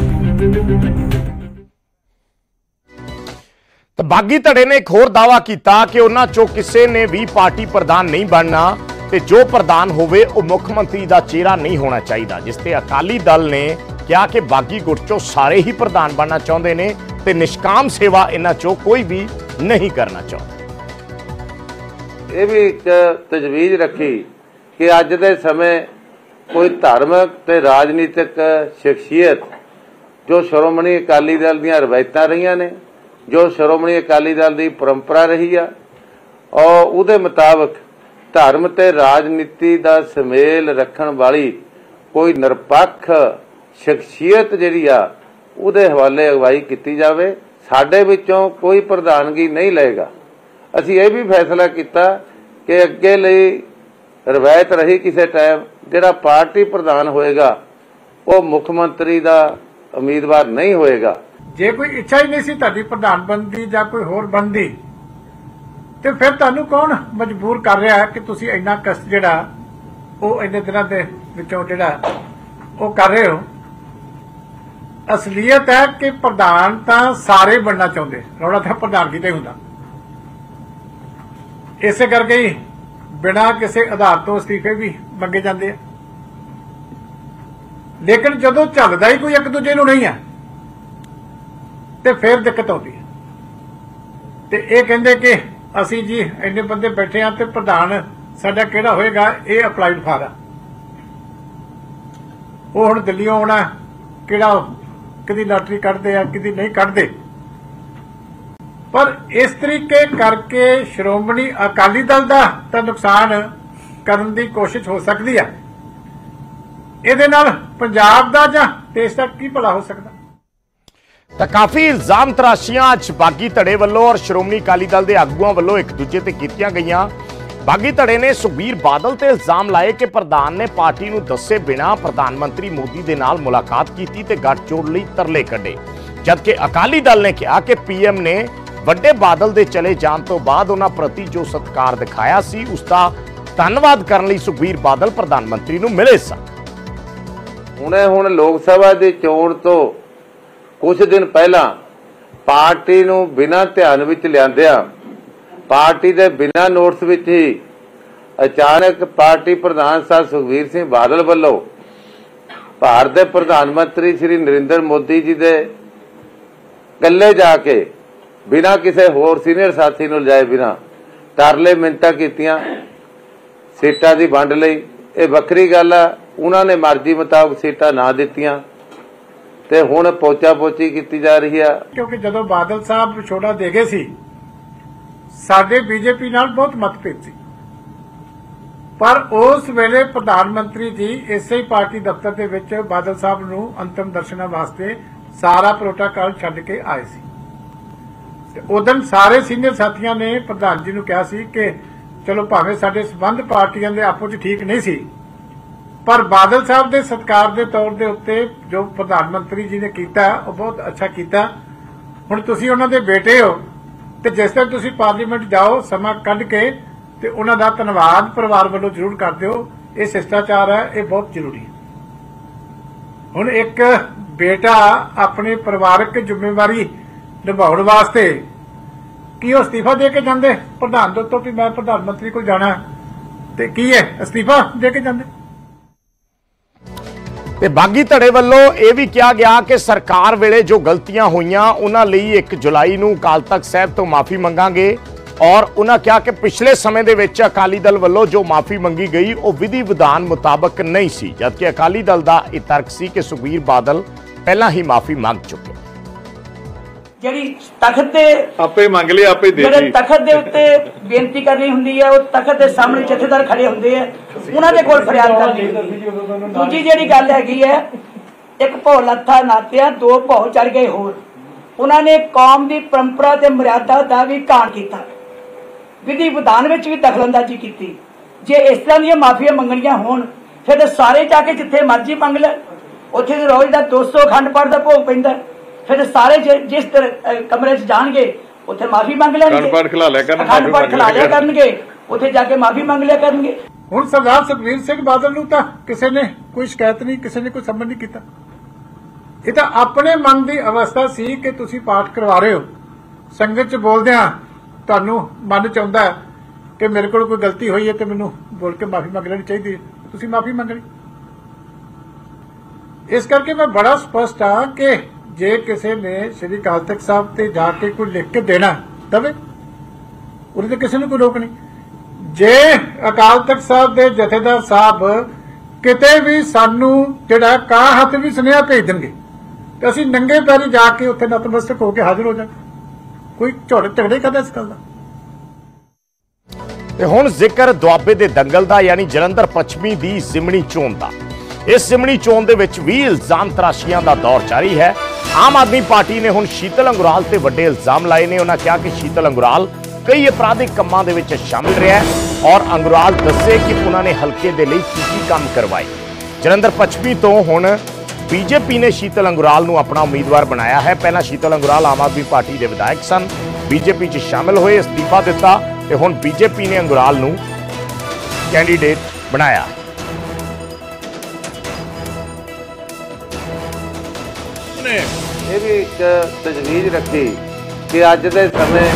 ਤਾਂ ਬਾਗੀ ਧੜੇ ਨੇ ਇੱਕ ਹੋਰ ਦਾਅਵਾ ਕੀਤਾ ਕਿ ਉਹਨਾਂ ਚੋਂ ਕਿਸੇ ਨੇ ਵੀ ਪਾਰਟੀ ਪ੍ਰਧਾਨ ਨਹੀਂ ਬਣਨਾ ਤੇ ਜੋ ਪ੍ਰਧਾਨ ਹੋਵੇ ਉਹ ਮੁੱਖ ਮੰਤਰੀ ਦਾ ਚਿਹਰਾ ਨਹੀਂ ਹੋਣਾ ਚਾਹੀਦਾ, ਜਿਸ ਤੇ ਅਕਾਲੀ ਦਲ ਨੇ ਕਿਹਾ ਕਿ ਬਾਗੀ ਗੁੱਟ ਚੋਂ ਸਾਰੇ ਹੀ ਪ੍ਰਧਾਨ ਬਣਨਾ ਚਾਹੁੰਦੇ ਨੇ ਤੇ ਨਿਸ਼ਕਾਮ ਸੇਵਾ ਇਹਨਾਂ ਚੋਂ ਕੋਈ ਵੀ ਨਹੀਂ ਕਰਨਾ ਚਾਹੁੰਦਾ। ਇਹ ਵੀ ਇੱਕ ਤਜਵੀਜ਼ ਰੱਖੀ ਕਿ ਅੱਜ ਦੇ ਸਮੇਂ ਕੋਈ ਧਾਰਮਿਕ ਤੇ ਰਾਜਨੀਤਿਕ ਸ਼ਖਸੀਅਤ ਜੋ ਸ਼੍ਰੋਮਣੀ ਅਕਾਲੀ ਦਲ ਦੀਆਂ ਰਵਾਇਤਾਂ ਰਹੀਆਂ ਨੇ, ਜੋ ਸ਼੍ਰੋਮਣੀ ਅਕਾਲੀ ਦਲ ਦੀ ਪਰੰਪਰਾ ਰਹੀ ਆ, ਔਰ ਉਹਦੇ ਮੁਤਾਬਕ ਧਰਮ ਤੇ ਰਾਜਨੀਤੀ ਦਾ ਸੁਮੇਲ ਰੱਖਣ ਵਾਲੀ ਕੋਈ ਨਿਰਪੱਖ ਸ਼ਖਸੀਅਤ ਜਿਹੜੀ ਆ ਉਹਦੇ ਹਵਾਲੇ ਅਗਵਾਈ ਕੀਤੀ ਜਾਵੇ। ਸਾਡੇ ਵਿੱਚੋਂ ਕੋਈ ਪ੍ਰਧਾਨਗੀ ਨਹੀਂ ਲਏਗਾ। ਅਸੀਂ ਇਹ ਵੀ ਫੈਸਲਾ ਕੀਤਾ ਕਿ ਅੱਗੇ ਲਈ ਰਵਾਇਤ ਰਹੀ ਕਿਸੇ ਟਾਈਮ ਜਿਹੜਾ ਪਾਰਟੀ ਪ੍ਰਧਾਨ ਹੋਏਗਾ ਉਹ ਮੁੱਖ ਮੰਤਰੀ ਦਾ ਉਮੀਦਵਾਰ ਨਹੀਂ ਹੋਏਗਾ। ਜੇ ਕੋਈ ਇੱਛਾ ਹੀ ਨਹੀਂ ਸੀ ਤੁਹਾਡੀ ਪ੍ਰਧਾਨ ਬਣਦੀ ਜਾਂ ਕੋਈ ਹੋਰ ਬਣਦੀ ਤੇ ਫਿਰ ਤੁਹਾਨੂੰ ਕੌਣ ਮਜਬੂਰ ਕਰ ਰਿਹਾ ਹੈ ਕਿ ਤੁਸੀਂ ਇੰਨਾ ਕਸ਼ਟ ਜਿਹੜਾ ਉਹ ਇੰਨੇ ਦਿਨਾਂ ਦੇ ਵਿੱਚੋਂ ਜਿਹੜਾ ਉਹ ਕਰ ਰਹੇ ਹੋ? ਅਸਲੀਅਤ ਹੈ ਕਿ ਪ੍ਰਧਾਨ ਤਾਂ ਸਾਰੇ ਬਣਨਾ ਚਾਹੁੰਦੇ, ਰੌਲਾ ਤਾਂ ਪ੍ਰਧਾਨਗੀ ਤੇ ਹੁੰਦਾ। ਇਸੇ ਕਰਕੇ ਹੀ ਬਿਨਾਂ ਕਿਸੇ ਆਧਾਰ ਤੋਂ ਅਸਤੀਫੇ ਵੀ ਮੰਗੇ ਜਾਂਦੇ ਆ। ਲੇਕਿਨ ਜਦੋਂ ਚੱਲਦਾ ਹੀ ਕੋਈ ਇੱਕ ਦੂਜੇ ਨੂੰ ਨਹੀਂ ਹੈ ਤੇ ਫਿਰ ਦਿੱਕਤ ਆਉਂਦੀ ਹੈ। ਤੇ ਇਹ ਕਹਿੰਦੇ ਕਿ ਅਸੀਂ ਜੀ ਇੰਨੇ ਬੰਦੇ ਬੈਠੇ ਆ ਤੇ ਪ੍ਰਧਾਨ ਸਾਡਾ ਕਿਹੜਾ ਹੋਏਗਾ, ਇਹ ਅਪਲਾਈਡ ਫਾਰ ਆ। ਉਹ ਹੁਣ ਦਿੱਲੀੋਂ ਆਉਣਾ, ਕਿਹੜਾ ਕਿਹਦੀ ਲਾਟਰੀ ਕੱਢਦੇ ਆ ਕਿਹਦੀ ਨਹੀਂ ਕੱਢਦੇ। ਪਰ ਇਸ ਤਰੀਕੇ ਕਰਕੇ ਸ਼੍ਰੋਮਣੀ ਅਕਾਲੀ ਦਲ ਦਾ ਤਾਂ ਨੁਕਸਾਨ ਕਰਨ ਦੀ ਕੋਸ਼ਿਸ਼ ਹੋ ਸਕਦੀ ਹੈ। ਇਹਦੇ ਨਾਲ ਪੰਜਾਬ ਦਾ ਜਾਂ ਦੇਸ਼ ਦਾ ਕੀ ਭਲਾ ਹੋ ਸਕਦਾ? ਤਾਂ ਕਾਫੀ ਇਲਜ਼ਾਮ ਤਰਾਸ਼ੀਆਂ ਅੱਜ ਬਾਗੀ ਧੜੇ ਵੱਲੋਂ ਔਰ ਸ਼੍ਰੋਮਣੀ ਅਕਾਲੀ ਦਲ ਦੇ ਆਗੂਆਂ ਵੱਲੋਂ ਇੱਕ ਦੂਜੇ ਤੇ ਕੀਤੀਆਂ ਗਈਆਂ। ਬਾਗੀ ਧੜੇ ਨੇ ਸੁਖਬੀਰ ਬਾਦਲ ਤੇ ਇਲਜ਼ਾਮ ਲਾਏ ਕਿ ਪ੍ਰਧਾਨ ਨੇ ਪਾਰਟੀ ਨੂੰ ਦੱਸੇ ਬਿਨਾਂ ਪ੍ਰਧਾਨ ਮੰਤਰੀ ਮੋਦੀ ਦੇ ਨਾਲ ਮੁਲਾਕਾਤ ਕੀਤੀ ਤੇ ਗੱਠਜੋੜ ਲਈ ਤਰਲੇ ਕੱਢੇ, ਜਦਕਿ ਅਕਾਲੀ ਦਲ ਨੇ ਕਿਹਾ ਕਿ ਪੀਐਮ ਨੇ ਵੱਡੇ ਬਾਦਲ ਦੇ ਚਲੇ ਜਾਣ ਤੋਂ ਬਾਅਦ ਉਹਨਾਂ ਪ੍ਰਤੀ ਜੋ ਸਤਿਕਾਰ ਦਿਖਾਇਆ ਸੀ ਉਸ ਦਾ ਧੰਨਵਾਦ ਕਰਨ ਲਈ ਸੁਖਬੀਰ ਬਾਦਲ ਪ੍ਰਧਾਨ ਮੰਤਰੀ ਨੂੰ ਮਿਲੇ ਸਨ। ਹੁਣੇ ਹੁਣ ਲੋਕ ਸਭਾ ਦੀ ਚੋਣ ਤੋਂ ਕੁਝ ਦਿਨ ਪਹਿਲਾਂ ਪਾਰਟੀ ਨੂੰ ਬਿਨਾਂ ਧਿਆਨ ਵਿੱਚ ਲਿਆਂਦਿਆਂ ਪਾਰਟੀ ਦੇ ਬਿਨਾਂ ਨੋਟਿਸ ਵਿੱਚ ਹੀ ਅਚਾਨਕ ਪਾਰਟੀ ਪ੍ਰਧਾਨ ਸਾਹਿਬ ਸੁਖਬੀਰ ਸਿੰਘ ਬਾਦਲ ਵੱਲੋਂ ਭਾਰਤ ਦੇ ਪ੍ਰਧਾਨ ਮੰਤਰੀ ਸ਼੍ਰੀ ਨਰਿੰਦਰ ਮੋਦੀ ਜੀ ਦੇ ਇਕੱਲੇ ਜਾ ਕੇ ਬਿਨਾਂ ਕਿਸੇ ਹੋਰ ਸੀਨੀਅਰ ਸਾਥੀ ਨੂੰ ਲਿਜਾਏ ਬਿਨਾਂ ਤਰਲੇ ਮਿੰਟਾਂ ਕੀਤੀਆਂ ਸੀਟਾਂ ਦੀ ਵੰਡ ਲਈ। ਇਹ ਵੱਖਰੀ ਗੱਲ ਆ, ਉਹਨਾਂ ਨੇ ਮਰਜ਼ੀ ਮੁਤਾਬਕ ਸੀਟਾਂ ਨਾ ਦਿੱਤੀਆਂ ਤੇ ਹੁਣ ਪੋਚਾ ਪੋਚੀ ਕੀਤੀ ਜਾ ਰਹੀ ਆ। ਕਿਉਂਕਿ ਜਦੋਂ ਬਾਦਲ ਸਾਹਿਬ ਵਿਛੋੜਾ ਦੇ ਗਏ ਸੀ ਸਾਡੇ ਬੀਜੇਪੀ ਨਾਲ ਬਹੁਤ ਮਤਭੇਦ ਸੀ, ਪਰ ਉਸ ਵੇਲੇ ਪ੍ਰਧਾਨ ਮੰਤਰੀ ਜੀ ਇਸੇ ਹੀ ਪਾਰਟੀ ਦਫ਼ਤਰ ਦੇ ਵਿੱਚ ਬਾਦਲ ਸਾਹਿਬ ਨੂੰ ਅੰਤਿਮ ਦਰਸ਼ਨਾਂ ਵਾਸਤੇ ਸਾਰਾ ਪ੍ਰੋਟੋਕਾਲ ਛੱਡ ਕੇ ਆਏ ਸੀ। ਉਦੋਂ ਸਾਰੇ ਸੀਨੀਅਰ ਸਾਥੀਆਂ ਨੇ ਪ੍ਰਧਾਨ ਜੀ ਨੂੰ ਕਿਹਾ ਸੀ ਕਿ ਚਲੋ ਭਾਵੇਂ ਸਾਡੇ ਸਬੰਧ ਪਾਰਟੀਆਂ ਦੇ ਆਪੋ 'ਚ ਠੀਕ ਨਹੀਂ ਸੀ, ਪਰ ਬਾਦਲ ਸਾਹਿਬ ਦੇ ਸਤਿਕਾਰ ਦੇ ਤੌਰ ਦੇ ਉੱਤੇ ਜੋ ਪ੍ਰਧਾਨ ਮੰਤਰੀ ਜੀ ਨੇ ਕੀਤਾ ਉਹ ਬਹੁਤ ਅੱਛਾ ਕੀਤਾ। ਹੁਣ ਤੁਸੀਂ ਉਹਨਾਂ ਦੇ ਬੇਟੇ ਹੋ ਤੇ ਜਿਸ ਤਰ੍ਹਾਂ ਤੁਸੀਂ ਪਾਰਲੀਮੈਂਟ ਜਾਓ ਸਮਾਂ ਕੱਢ ਕੇ ਤੇ ਉਹਨਾਂ ਦਾ ਧੰਨਵਾਦ ਪਰਿਵਾਰ ਵੱਲੋਂ ਜ਼ਰੂਰ ਕਰ ਦਿਓ। ਇਹ ਸ਼ਿਸ਼ਟਾਚਾਰ ਹੈ, ਇਹ ਬਹੁਤ ਜ਼ਰੂਰੀ ਹੈ। ਹੁਣ ਇੱਕ ਬੇਟਾ ਆਪਣੀ ਪਰਿਵਾਰਕ ਜ਼ਿੰਮੇਵਾਰੀ ਨਿਭਾਉਣ ਵਾਸਤੇ ਕੀ ਉਹ ਅਸਤੀਫਾ ਦੇ ਕੇ ਜਾਂਦੇ ਪ੍ਰਧਾਨ ਦੇ ਉੱਤੋਂ ਵੀ ਮੈਂ ਪ੍ਰਧਾਨ ਮੰਤਰੀ ਕੋਲ ਜਾਣਾ ਤੇ ਕੀ ਹੈ ਅਸਤੀਫਾ ਦੇ ਕੇ ਜਾਂਦੇ। ਤੇ ਬਾਗੀ ਧੜੇ ਵੱਲੋਂ ਇਹ ਵੀ ਕਿਹਾ ਗਿਆ ਕਿ ਸਰਕਾਰ ਵੇਲੇ ਜੋ ਗਲਤੀਆਂ ਹੋਈਆਂ ਉਹਨਾਂ ਲਈ ਇੱਕ ਜੁਲਾਈ ਨੂੰ ਅਕਾਲ ਤਖਤ ਸਾਹਿਬ ਤੋਂ ਮਾਫੀ ਮੰਗਾਂਗੇ ਔਰ ਉਹਨਾਂ ਕਿਹਾ ਕਿ ਪਿਛਲੇ ਸਮੇਂ ਦੇ ਵਿੱਚ ਅਕਾਲੀ ਦਲ ਵੱਲੋਂ ਜੋ ਮਾਫੀ ਮੰਗੀ ਗਈ ਉਹ ਵਿਧੀ ਵਿਧਾਨ ਮੁਤਾਬਕ ਨਹੀਂ ਸੀ, ਜਦਕਿ ਅਕਾਲੀ ਦਲ ਦਾ ਇਹ ਤਰਕ ਸੀ ਕਿ ਸੁਖਬੀਰ ਬਾਦਲ ਪਹਿਲਾਂ ਹੀ ਮਾਫੀ ਮੰਗ ਚੁੱਕੇ। ਜਿਹੜੀ ਤਖਤ ਦੇ ਆਪੇ ਮੰਗ ਲਈ ਆਪੇ ਦੇ ਜਿਹੜੇ ਤਖਤ ਦੇ ਉੱਤੇ ਬੇਨਤੀ ਕਰਨੀ ਹੁੰਦੀ ਹੈ ਉਹ ਤਖਤ ਦੇ ਸਾਹਮਣੇ ਜਥੇਦਾਰ ਖੜੇ ਹੁੰਦੇ ਆ, ਉਹਨਾਂ ਦੇ ਕੋਲ ਫਰਿਆਦ ਕਰਨੀ ਹੁੰਦੀ ਹੈ। ਦੂਜੀ ਜਿਹੜੀ ਗੱਲ ਹੈਗੀ ਹੈ, ਇੱਕ ਭੌ ਲੱਥਾ ਨਾਤਿਆ ਦੋ ਭੌ ਚੜ ਗਏ ਹੋਰ। ਉਹਨਾਂ ਨੇ ਕੌਮ ਦੀ ਪਰੰਪਰਾ ਤੇ ਮਰਿਆਦਾ ਦਾ ਵੀ ਘਾਣ ਕੀਤਾ, ਵਿਧੀ ਵਿਧਾਨ ਵਿੱਚ ਵੀ ਦਖਲਅੰਦਾਜ਼ੀ ਕੀਤੀ। ਜੇ ਇਸ ਤਰ੍ਹਾਂ ਦੀਆਂ ਮਾਫੀਆਂ ਮੰਗਣੀਆਂ ਹੋਣ ਫਿਰ ਸਾਰੇ ਜਾ ਕੇ ਜਿੱਥੇ ਮਰਜ਼ੀ ਮੰਗ ਲੈ, ਉੱਥੇ ਰੋਜ਼ ਦਾ ਦੋ ਸੌ ਅਖੰਡ ਪਾਠ ਦਾ ਭੋਗ ਪੈਂਦਾ, ਫਿਰ ਸਾਰੇ ਜਿਸ ਕਮਰੇ 'ਚ ਜਾਣਗੇ ਉੱਥੇ ਮਾਫੀ ਮੰਗ ਲੈਣਗੇ, ਅਖੰਡ ਪਾਠ ਖਿਲਾ ਲਿਆ ਕਰਨਗੇ, ਅਖੰਡ ਪਾਠ ਖਿਲਾ ਲਿਆ ਕਰਨਗੇ, ਉੱਥੇ ਜਾ ਕੇ ਮਾਫੀ ਮੰਗ ਲਿਆ ਕਰਨਗੇ। ਹੁਣ ਸਰਦਾਰ ਸੁਖਬੀਰ ਸਿੰਘ ਬਾਦਲ ਨੂੰ ਤਾਂ ਕਿਸੇ ਨੇ ਕੋਈ ਸ਼ਿਕਾਇਤ ਨਹੀਂ, ਕਿਸੇ ਨੇ ਕੋਈ ਸੰਬੰਧ ਨਹੀਂ ਕੀਤਾ। ਇਹ ਤਾਂ ਆਪਣੇ ਮਨ ਦੀ ਅਵਸਥਾ ਸੀ ਕਿ ਤੁਸੀਂ ਪਾਠ ਕਰਵਾ ਰਹੇ ਹੋ, ਸੰਗਤ 'ਚ ਬੋਲਦਿਆਂ ਤੁਹਾਨੂੰ ਮਨ 'ਚ ਆਉਂਦਾ ਕਿ ਮੇਰੇ ਕੋਲ ਕੋਈ ਗਲਤੀ ਹੋਈ ਹੈ ਤੇ ਮੈਨੂੰ ਬੋਲ ਕੇ ਮਾਫੀ ਮੰਗ ਲੈਣੀ ਚਾਹੀਦੀ ਹੈ, ਤੁਸੀਂ ਮਾਫੀ ਮੰਗ ਲਈ। ਇਸ ਕਰਕੇ ਮੈਂ ਬੜਾ ਸਪਸ਼ਟ ਹਾਂ ਕਿ ਜੇ ਕਿਸੇ ਨੇ ਸ੍ਰੀ ਅਕਾਲ ਤਖਤ ਸਾਹਿਬ ਤੇ ਜਾ ਕੇ ਕੋਈ ਲਿਖ ਕੇ ਦੇਣਾ ਦਵੇ, ਉਹਦੇ ਤੇ ਕਿਸੇ ਨੂੰ ਕੋਈ ਰੋਕ ਨਹੀਂ। ਜੇ ਅਕਾਲ ਤਖਤ ਸਾਹਿਬ ਦੇ ਜਥੇਦਾਰ ਸਾਹਿਬ ਕਿਤੇ ਵੀ ਸਾਨੂੰ ਜਿਹੜਾ ਕਾਂ ਹੱਥ ਵੀ ਸੁਨੇਹਾ ਭੇਜ ਦੇਣਗੇ ਤੇ ਅਸੀਂ ਨੰਗੇ ਪੈਰੀ ਜਾ ਕੇ ਉੱਥੇ ਨਤਮਸਤਕ ਹੋ ਕੇ ਹਾਜ਼ਰ ਹੋ ਜਾਵਾਂਗੇ। ਕੋਈ ਝੜ ਝਗੜੇ ਕਦੇ ਇਸ ਗੱਲ ਦਾ। ਤੇ ਹੁਣ ਜ਼ਿਕਰ ਦੁਆਬੇ ਦੇ ਦੰਗਲ ਦਾ, ਯਾਨੀ ਜਲੰਧਰ ਪੱਛਮੀ ਦੀ ਜ਼ਿਮਣੀ ਚੋਣ ਦਾ। ਇਸ ਜ਼ਿਮਣੀ ਚੋਣ ਦੇ ਵਿੱਚ ਵੀ ਇਲਜ਼ਾਮ ਤਰਾਸ਼ੀਆਂ ਦਾ ਦੌਰ ਜਾਰੀ ਹੈ। ਆਮ ਆਦਮੀ ਪਾਰਟੀ ਨੇ ਹੁਣ ਸ਼ੀਤਲ ਅੰਗੁਰਾਲ ਤੇ ਵੱਡੇ ਇਲਜ਼ਾਮ ਲਾਏ ਨੇ। ਉਹਨਾਂ ਕਿਹਾ ਕਿ ਸ਼ੀਤਲ ਅੰਗੁਰਾਲ ਕਈ ਅਪਰਾਧਿਕ ਕੰਮਾਂ ਦੇ ਵਿੱਚ ਸ਼ਾਮਿਲ ਰਿਹਾ ਹੈ ਔਰ ਅੰਗੁਰਾਲ ਦੱਸੇ ਕਿ ਉਹਨਾਂ ਨੇ ਹਲਕੇ ਦੇ ਲਈ ਕੀ ਕੀ ਕੰਮ ਕਰਵਾਏ। ਜਲੰਧਰ ਪੱਛਮੀ ਤੋਂ ਹੁਣ ਬੀਜੇਪੀ ਨੇ ਸ਼ੀਤਲ ਅੰਗੁਰਾਲ ਨੂੰ ਆਪਣਾ ਉਮੀਦਵਾਰ ਬਣਾਇਆ ਹੈ। ਪਹਿਲਾਂ ਸ਼ੀਤਲ ਅੰਗੁਰਾਲ ਆਮ ਆਦਮੀ ਪਾਰਟੀ ਦੇ ਵਿਧਾਇਕ ਸਨ, ਬੀਜੇਪੀ 'ਚ ਸ਼ਾਮਿਲ ਹੋਏ, ਅਸਤੀਫਾ ਦਿੱਤਾ ਤੇ ਹੁਣ ਬੀਜੇਪੀ ਨੇ ਅੰਗੁਰਾਲ ਨੂੰ ਕੈਂਡੀਡੇਟ ਬਣਾਇਆ। ਇਹ ਵੀ ਇੱਕ ਤਜਵੀਜ਼ ਰੱਖੀ ਕਿ ਅੱਜ ਦੇ ਸਮੇਂ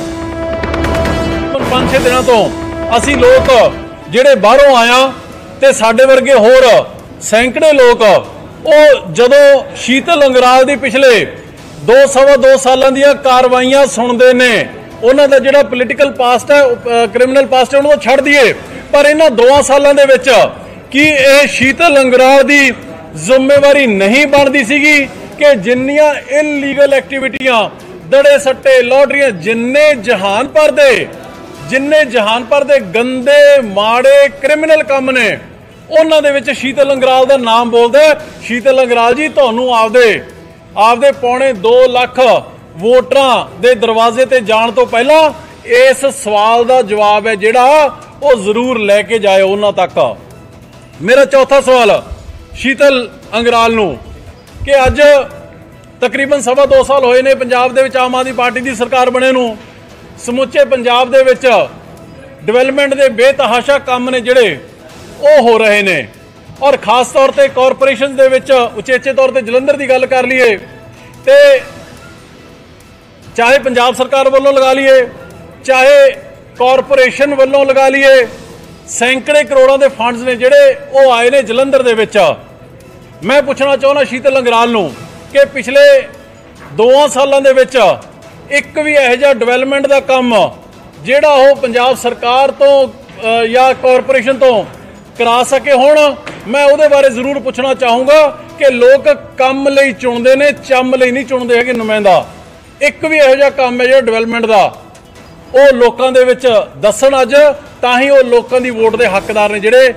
ਪੰਜ ਛੇ ਦਿਨਾਂ ਤੋਂ ਅਸੀਂ ਲੋਕ ਜਿਹੜੇ ਬਾਹਰੋਂ ਆਇਆ ਤੇ ਸਾਡੇ ਵਰਗੇ ਹੋਰ ਸੈਂਕੜੇ ਲੋਕ ਉਹ ਜਦੋਂ ਸ਼ੀਤਲ ਅੰਗੁਰਾਲ ਦੀ ਪਿਛਲੇ ਦੋ ਸਵਾ ਦੋ ਸਾਲਾਂ ਦੀਆਂ ਕਾਰਵਾਈਆਂ ਸੁਣਦੇ ਨੇ, ਉਹਨਾਂ ਦਾ ਜਿਹੜਾ ਪੋਲੀਟੀਕਲ ਪਾਸਟ ਹੈ, ਕ੍ਰਿਮੀਨਲ ਪਾਸਟ ਹੈ, ਉਹਨੂੰ ਤਾਂ ਛੱਡ ਦਈਏ, ਪਰ ਇਹਨਾਂ ਦੋਆਂ ਸਾਲਾਂ ਦੇ ਵਿੱਚ ਕੀ ਇਹ ਸ਼ੀਤਲ ਅੰਗੁਰਾਲ ਦੀ ਜ਼ਿੰਮੇਵਾਰੀ ਨਹੀਂ ਬਣਦੀ ਸੀਗੀ ਕਿ ਜਿੰਨੀਆਂ ਇਲੀਗਲ ਐਕਟੀਵਿਟੀਆਂ, ਦੜੇ ਸੱਟੇ, ਲੋਟਰੀਆਂ, ਜਿੰਨੇ ਜਹਾਨ ਭਰ ਦੇ ਜਿੰਨੇ ਜਹਾਨ ਭਰ ਦੇ ਗੰਦੇ ਮਾੜੇ ਕ੍ਰਿਮੀਨਲ ਕੰਮ ਨੇ ਉਹਨਾਂ ਦੇ ਵਿੱਚ ਸ਼ੀਤਲ ਅੰਗੁਰਾਲ ਦਾ ਨਾਮ ਬੋਲਦਾ। ਸ਼ੀਤਲ ਅੰਗੁਰਾਲ ਜੀ, ਤੁਹਾਨੂੰ ਆਪਦੇ ਆਪਦੇ ਪੌਣੇ ਦੋ ਲੱਖ ਵੋਟਰਾਂ ਦੇ ਦਰਵਾਜ਼ੇ ਤੇ ਜਾਣ ਤੋਂ ਪਹਿਲਾਂ ਇਸ ਸਵਾਲ ਦਾ ਜਵਾਬ ਹੈ ਜਿਹੜਾ ਉਹ ਜ਼ਰੂਰ ਲੈ ਕੇ ਜਾਇਓ ਉਹਨਾਂ ਤੱਕ। ਮੇਰਾ ਚੌਥਾ ਸਵਾਲ ਸ਼ੀਤਲ ਅੰਗੁਰਾਲ ਨੂੰ ਕਿ ਅੱਜ ਤਕਰੀਬਨ ਸਵਾ ਦੋ ਸਾਲ ਹੋਏ ਨੇ ਪੰਜਾਬ ਦੇ ਵਿੱਚ ਆਮ ਆਦਮੀ ਪਾਰਟੀ ਦੀ ਸਰਕਾਰ ਬਣੇ ਨੂੰ। ਸਮੁੱਚੇ ਪੰਜਾਬ ਦੇ ਵਿੱਚ ਡਿਵੈਲਪਮੈਂਟ ਦੇ ਬੇਤਹਾਸ਼ਾ ਕੰਮ ਨੇ ਜਿਹੜੇ ਉਹ ਹੋ ਰਹੇ ਨੇ ਔਰ ਖਾਸ ਤੌਰ ਤੇ ਕਾਰਪੋਰੇਸ਼ਨ ਦੇ ਵਿੱਚ ਉਚੇਚੇ ਤੌਰ ਤੇ ਜਲੰਧਰ ਦੀ ਗੱਲ ਕਰ ਲਈਏ ਤੇ ਚਾਹੇ ਪੰਜਾਬ ਸਰਕਾਰ ਵੱਲੋਂ ਲਗਾ ਲਈਏ, ਚਾਹੇ ਕਾਰਪੋਰੇਸ਼ਨ ਵੱਲੋਂ ਲਗਾ ਲਈਏ, ਸੈਂਕੜੇ ਕਰੋੜਾਂ ਦੇ ਫੰਡਸ ਨੇ ਜਿਹੜੇ ਉਹ ਆਏ ਨੇ ਜਲੰਧਰ ਦੇ ਵਿੱਚ। ਮੈਂ ਪੁੱਛਣਾ ਚਾਹੁੰਦਾ ਸ਼ੀਤਲ ਲੰਗਰਾਲ ਨੂੰ ਕਿ ਪਿਛਲੇ ਦੋ ਸਾਲਾਂ ਦੇ ਵਿੱਚ ਇੱਕ ਵੀ ਇਹੋ ਜਿਹਾ ਡਿਵੈਲਪਮੈਂਟ ਦਾ ਕੰਮ ਜਿਹੜਾ ਉਹ ਪੰਜਾਬ ਸਰਕਾਰ ਤੋਂ ਜਾਂ ਕਾਰਪੋਰੇਸ਼ਨ ਤੋਂ ਕਰਾ ਸਕੇ ਹੁਣ। ਮੈਂ ਉਹਦੇ ਬਾਰੇ ਜ਼ਰੂਰ ਪੁੱਛਣਾ ਚਾਹੂੰਗਾ ਕਿ ਲੋਕ ਕੰਮ ਲਈ ਚੁਣਦੇ ਨੇ, ਚੰਮ ਲਈ ਨਹੀਂ ਚੁਣਦੇ ਹੈਗੇ ਨੁਮਾਇੰਦਾ। ਇੱਕ ਵੀ ਇਹੋ ਜਿਹਾ ਕੰਮ ਹੈ ਜਿਹੜਾ ਡਿਵੈਲਪਮੈਂਟ ਦਾ ਉਹ ਲੋਕਾਂ ਦੇ ਵਿੱਚ ਦੱਸਣ ਅੱਜ, ਤਾਂ ਹੀ ਉਹ ਲੋਕਾਂ ਦੀ ਵੋਟ ਦੇ ਹੱਕਦਾਰ ਨੇ ਜਿਹੜੇ।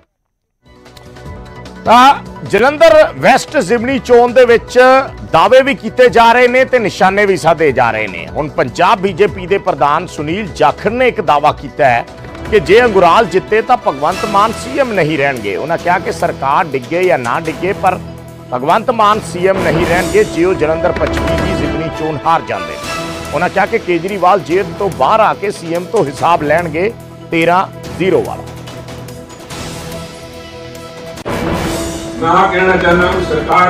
ਤਾਂ ਜਲੰਧਰ ਵੈਸਟ ਜ਼ਿਮਨੀ ਚੋਣ ਦੇ ਵਿੱਚ ਦਾਅਵੇ ਵੀ ਕੀਤੇ ਜਾ ਰਹੇ ਨੇ ਤੇ ਨਿਸ਼ਾਨੇ ਵੀ ਸਾਧੇ ਜਾ ਰਹੇ ਨੇ। ਹੁਣ ਪੰਜਾਬ ਬੀਜੇਪੀ ਦੇ ਪ੍ਰਧਾਨ ਸੁਨੀਲ ਜਾਖੜ ਨੇ ਇੱਕ ਦਾਅਵਾ ਕੀਤਾ ਹੈ ਕਿ ਜੇ ਅੰਗੁਰਾਲ ਜਿੱਤੇ ਤਾਂ ਭਗਵੰਤ ਮਾਨ ਸੀਐਮ ਨਹੀਂ ਰਹਿਣਗੇ। ਉਹਨਾਂ ਕਿਹਾ ਕਿ ਸਰਕਾਰ ਡਿੱਗੇ ਜਾਂ ਨਾ ਡਿੱਗੇ ਪਰ ਭਗਵੰਤ ਮਾਨ ਸੀਐਮ ਨਹੀਂ ਰਹਿਣਗੇ ਜੇ ਉਹ ਜਲੰਧਰ ਪੱਛਮੀ ਦੀ ਜ਼ਿਮਨੀ ਚੋਣ ਹਾਰ ਜਾਂਦੇ ਨੇ। ਉਹਨਾਂ ਕਿਹਾ ਕਿ ਕੇਜਰੀਵਾਲ ਜੇਲ੍ਹ ਤੋਂ ਬਾਹਰ ਆ ਕੇ ਸੀਐਮ ਤੋਂ ਹਿਸਾਬ ਲੈਣਗੇ ਤੇਰਾਂ ਜ਼ੀਰੋ ਵਾਲਾ। मैं कहना चाहना हूं सरकार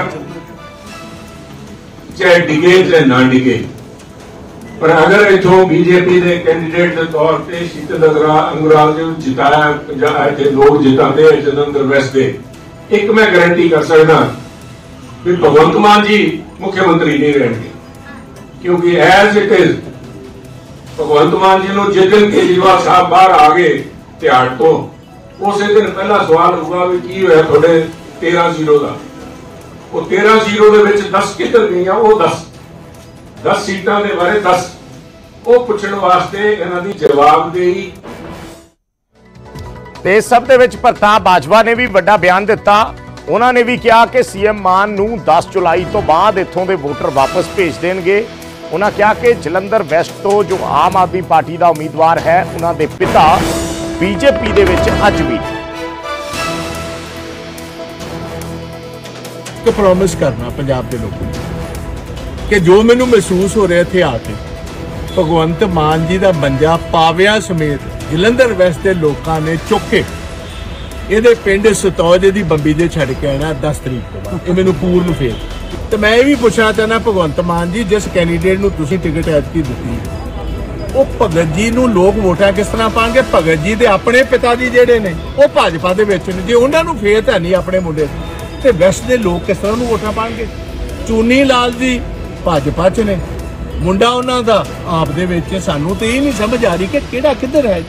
चाहे डिगे चाहे ना डिगे, पर अगर इथों बीजेपी के कैंडिडेट के तौर पर शीतल अंगुराल जो जिताया थे लोग जिताते हैं जलंधर वेस्ट के, एक मैं गारंटी कर सकता कि भगवंत मान जी मुख्यमंत्री नहीं रहेंगे, क्योंकि एज इट इज भगवंत मान जी को जिस दिन केजरीवाल साहब बाहर आ गए तिहाड़ तो उस दिन पहला सवाल होगा भी की होया थोड़े तेरह जीरो का, वो तेरह जीरो के विच दस किधर गई वो दस दस सीटां दे बारे दस वो पुछण वास्ते इन्हां दी जवाबदेही। ते सब दे विच प्रताप बाजवा ने भी वड्डा बयान दिता। उन्हां ने भी कहा कि सीएम मान नूं दस जुलाई तो बाद इत्थों दे वोटर वापस भेज देणगे। उन्हां कहा कि जलंधर वेस्ट तो जो आम आदमी पार्टी का उम्मीदवार है उन्हां दे पिता बीजेपी दे विच अज भी प्रॉमिस करना पंजाब के लोगों को कि जो मैनू महसूस हो रहा इत्थे आके भगवंत मान जी का मंजा पाविया समेत जलंधर वेस्ट के लोगों ने चुक के ये पिंड सतौज की बंबी दे छड़ के आना दस तरीक को बाद, ये मैनू पूर्ण फेर। तो मैं भी पूछना चाहना भगवंत मान जी जिस कैंडीडेट नूं तुसीं टिकट ऐतकी दित्ती वो भगत जी नूं लोग वोटां किस तरह पाएंगे? भगत जी दे अपने पिता जी जिहड़े ने वो भाजपा दे विच ने, जे उन्हां नूं फेथ है नहीं अपने मुंडे ते वैस्ट दे लोग किस तरह नूं वोटां पाएंगे? चूनी लाल जी भाजपा च ने, मुंडा उन्हां दा आप दे विच, सानूं ते ये नहीं समझ आ रही कि किहड़ा किधर है।